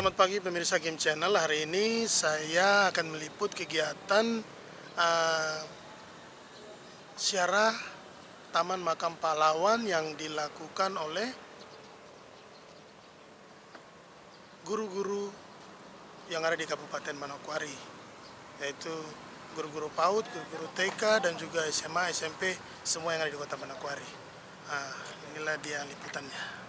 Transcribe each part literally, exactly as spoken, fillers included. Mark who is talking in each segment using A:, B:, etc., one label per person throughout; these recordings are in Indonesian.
A: Selamat pagi pemirsa Game Channel. Hari ini saya akan meliput kegiatan uh, ziarah Taman Makam Pahlawan yang dilakukan oleh guru-guru yang ada di Kabupaten Manokwari, yaitu guru-guru PAUD, guru-guru T K, dan juga S M A, S M P, semua yang ada di Kota Manokwari. Nah, inilah dia liputannya.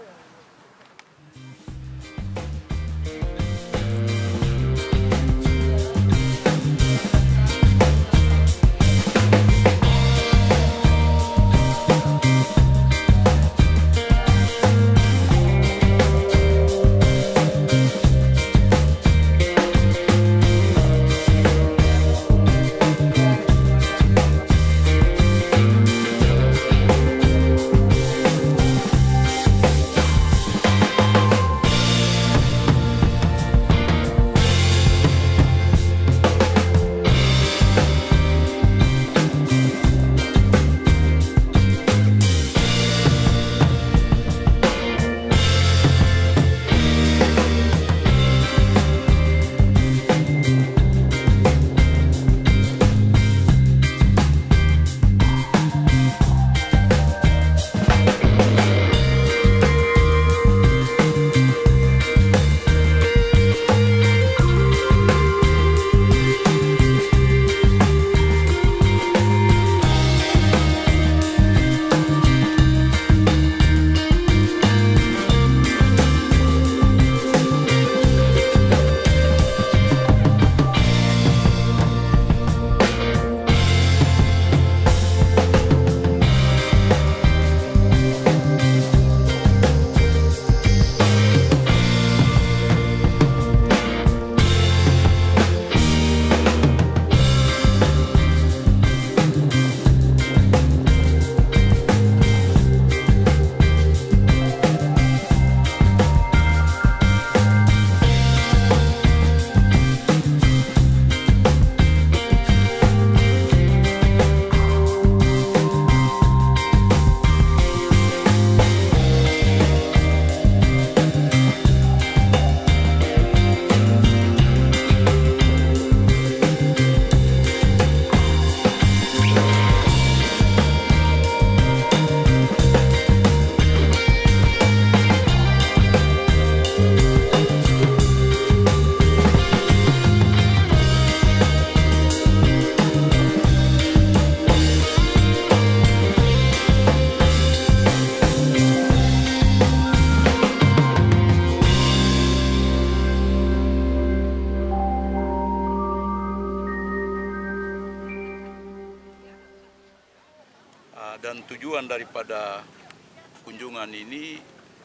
B: Dan tujuan daripada kunjungan ini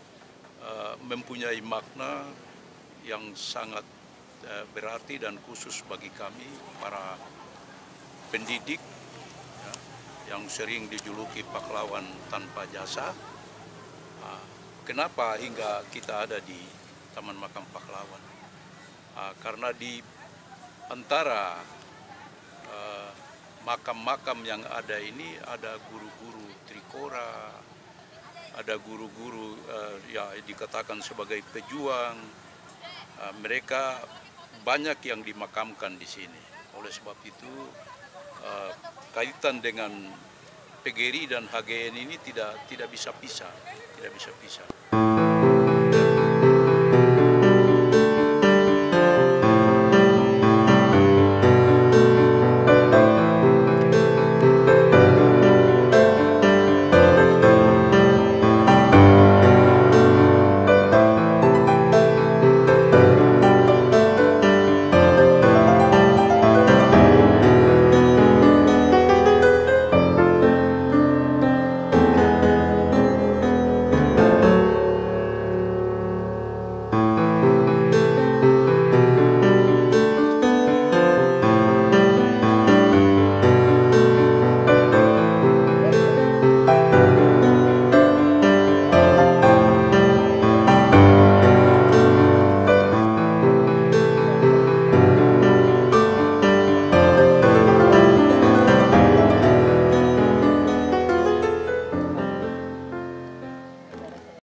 B: uh, mempunyai makna yang sangat uh, berarti dan khusus bagi kami para pendidik ya, yang sering dijuluki pahlawan tanpa jasa. Uh, kenapa hingga kita ada di Taman Makam Pahlawan? Uh, karena di antara uh, makam-makam yang ada ini ada guru-guru Trikora, ada guru-guru uh, ya dikatakan sebagai pejuang. Uh, mereka banyak yang dimakamkan di sini. Oleh sebab itu uh, kaitan dengan P G R I dan H G N ini tidak tidak bisa pisah, tidak bisa pisah.